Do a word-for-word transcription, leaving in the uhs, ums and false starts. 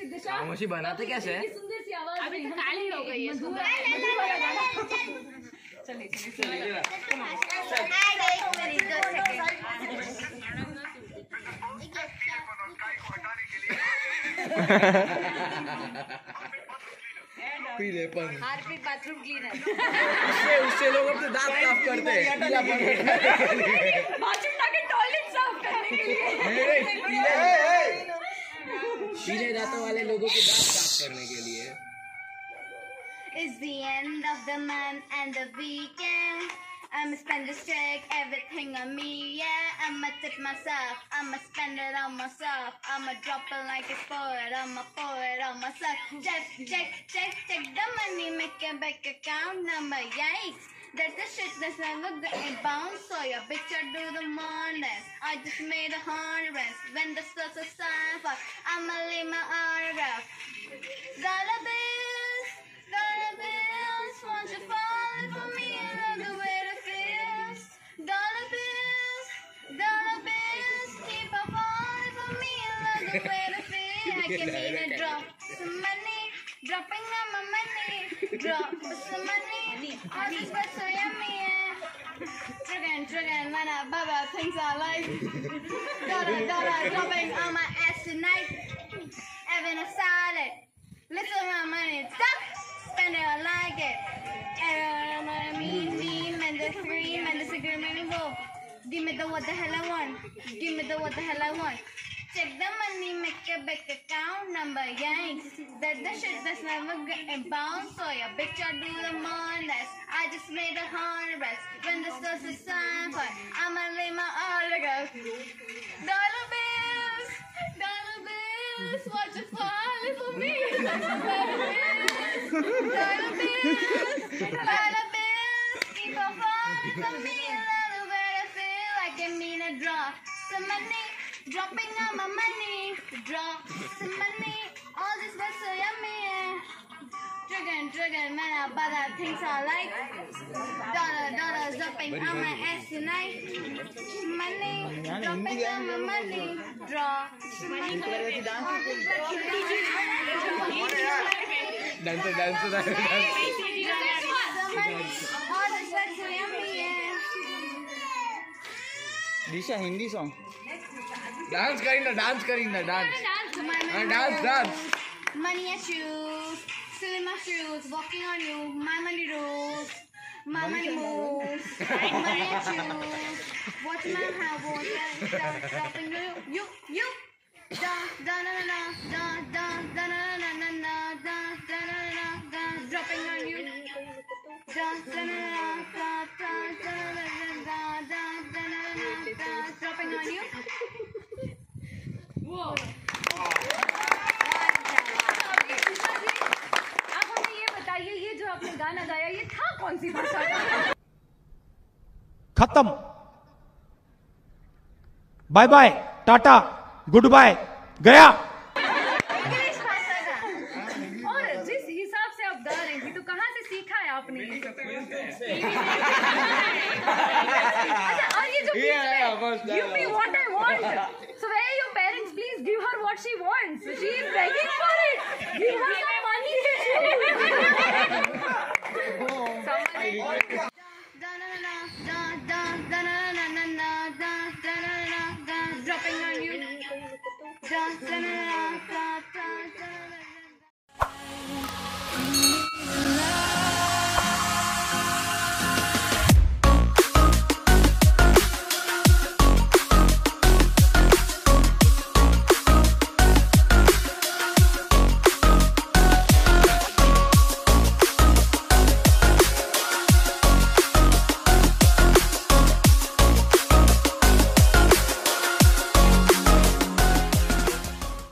खामोशी बनाते कैसे हैं? सुंदर सी आवाज अभी तो काली हो गई है। चलिए चलिए हार्पिक बाथरूम क्लीनर उससे उससे लोग अपने दांत साफ करते हैं बाथरूम के टॉयलेट साफ करने के लिए पीले दांतों वाले लोगों के दांत साफ करने के लिए। It's the end of the month and the weekend. I'ma spend this check, everything on me, yeah. I'ma tip myself, I'ma spend it on myself. I'ma drop it like it's for it, I'ma pour it on myself. Check, check, check, check the money, make a bank account number, yikes. That's the shit that's never getting bounced. So your bitch, I do the mornings. I just made a hundred. When the stars are silent, I'ma leave my autograph. Dollar bills, dollar bills, won't you fall for me? Love the way it feels. Dollar bills, dollar bills, keep on falling for me. Love the way it feels. I can need a drop some money, dropping on my money, drop some money. All this but so yummy, yeah. Triggin', triggin', when I baba things I like. Dollar, dollar, dropping on my ass tonight. Having a salad. Listen my money, stop. Spend it, I like it. And I mean, mean, and the three, and the agreement involved. Give me the what the hell I want. Give me the what the hell I want. Check the money, make a bank account number, yanks. That's the shit that's never getting bounced. So your bitch, I do the money. I just made a hundred. When the stars are silent, I'ma lay my autograph. Dollar bills, dollar bills, watch it falling for me. Dollar bills, dollar bills, dollar bills, keep on falling for me. Love the way I feel like I mean a drop some money. Dropping on my money, drop some money. All this was so yummy, yeah. Triggin', triggin', man, I buy that things I like. Dollar, dollars dropping on my ass tonight. Money, dropping on my money, drop some money. All this was so yummy. Dance, dance, dance, dance. All this was so yummy, yeah. Disha, Hindi song. Dance करी ना dance करी ना dance हाँ dance dance Money at shoes, silly my shoes, walking on you, my money rules, my money moves, money at shoes, watch my hand, watch that, dropping you, you, you, da, da, da, da, da, da, da, da, da, da, da, da, da, da, dropping on you, da, da, da, da, da, da, da, da, da, da, da, dropping on you. वो आप हमें ये बताइए ये जो आपने गाना गाया ये था कौन सी भाषा का? खत्म bye bye tata goodbye गया। और जिस हिसाब से आप गा रही थी तो कहाँ से सीखा है आपने? अच्छा और ये जो give me what I want. So where your parents please give her what she wants. She is begging for it. Give her some money. Dropping on you.